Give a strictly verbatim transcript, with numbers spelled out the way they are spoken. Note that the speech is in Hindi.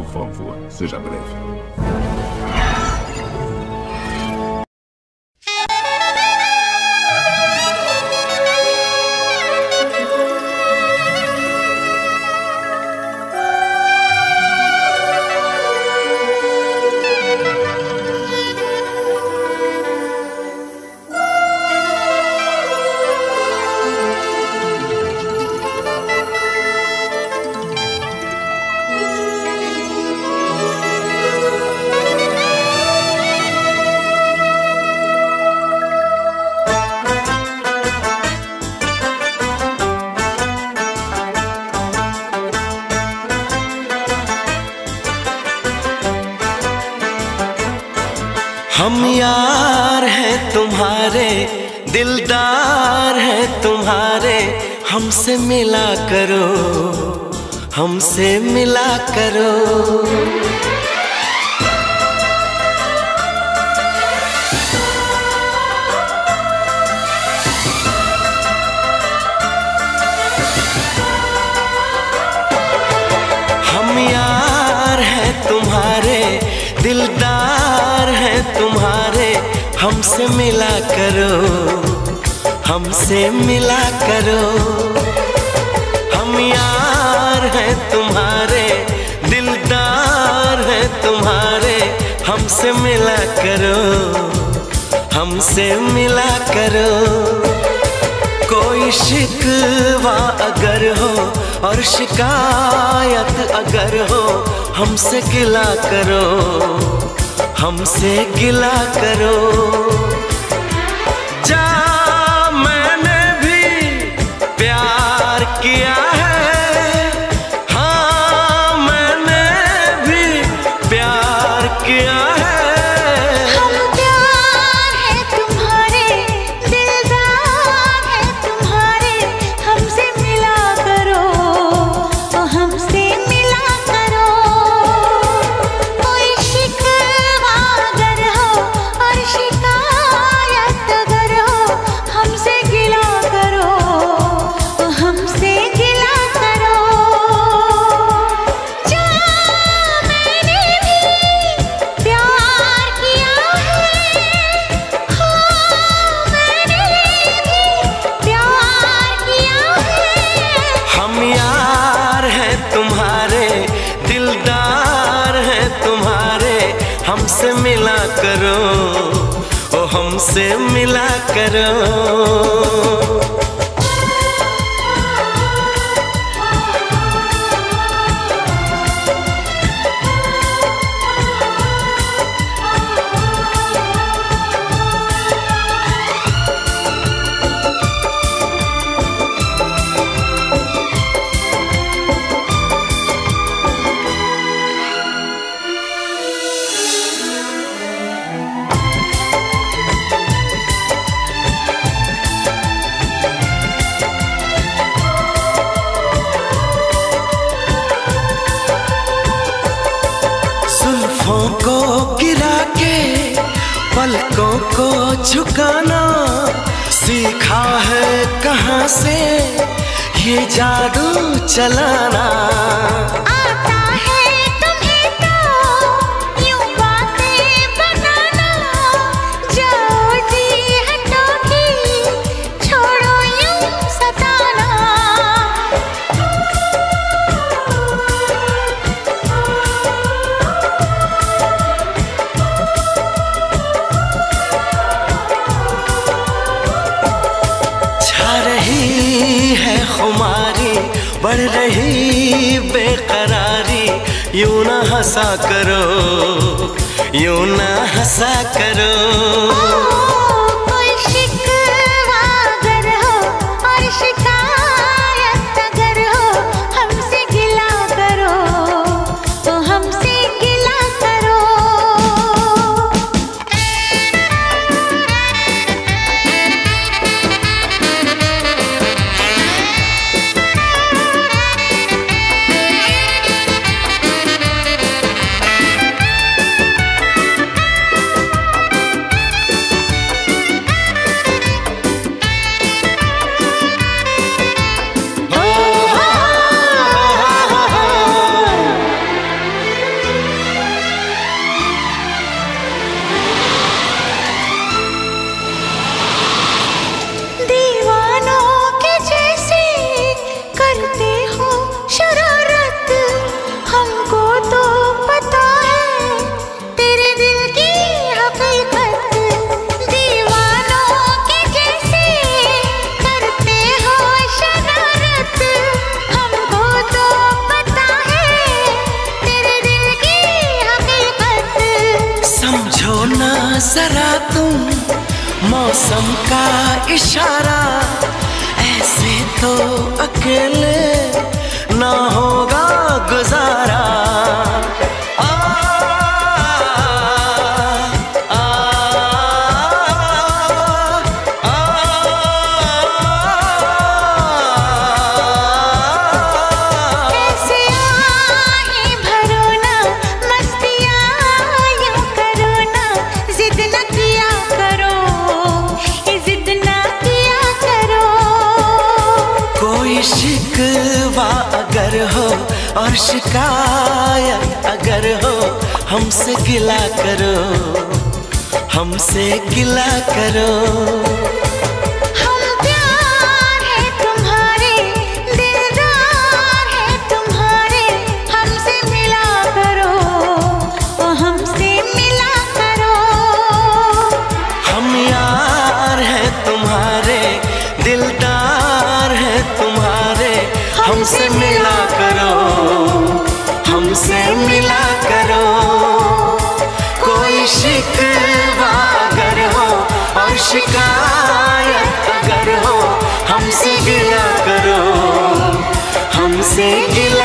favor, seja breve. हम यार हैं तुम्हारे, दिलदार हैं तुम्हारे, हमसे मिला करो, हमसे मिला करो। हम यार हैं तुम्हारे, दिलदार हैं तुम्हारे, हमसे मिला करो, हमसे मिला करो। हम यार हैं तुम्हारे, दिलदार हैं तुम्हारे, हमसे मिला करो, हमसे मिला करो। कोई शिकवा अगर हो और शिकायत अगर हो, हमसे गिला करो, हमसे गिला करो। जा मैंने भी प्यार किया है, हाँ मैंने भी प्यार किया है। हम प्यार है तुम्हारे, दिलदार है तुम्हारे, हमसे मिला करो, हमसे मिला करो। कोई शिकवा अगर हो और शिकायत अगर हो, हमसे गिला करो, हमसे गिला करो। जा मैंने भी प्यार किया है, हाँ मैंने भी प्यार किया है। हम यार हैं तुम्हारे, दिलदार हैं तुम्हारे, हमसे मिला करो, ओ हमसे मिला करो। जुल्फों को गिरा के पलकों को झुकाना, सीखा है कहाँ से ये जादू चलाना। आता है तुम्हें तो यूं बातें बनाना, जाओ जी हटो की छोड़ो यूं सताना। छा रही है खुमारी, बढ़ रही बेकरारी, यूं ना हंसा करो, यूं ना हंसा करो। कोई शिकवा अगर हो और शिकायत अगर हो, हमसे गिला करो, तो हमसे गिला करो। जरा तुम मौसम का इशारा, ऐसे तो अकेले ना होगा गुजारा। आ, आ, आ, कैसे आए भरो ना, मस्तियाँ यूं करो ना, जिद न किया करो, ये जिद न किया करो। कोई शिकवा अगर हो और शिकायत अगर हो, हमसे गिला करो, हमसे गिला करो। हम प्यार है तुम्हारे, दिलदार है तुम्हारे, हमसे मिला करो, ओ हमसे मिला करो। हम यार हैं तुम्हारे, दिलदार हैं तुम्हारे, हमसे मिला करो, हमसे मिला करो। कोई शिकवा अगर हो और शिकायत अगर हो, हमसे गिला करो, हमसे गिला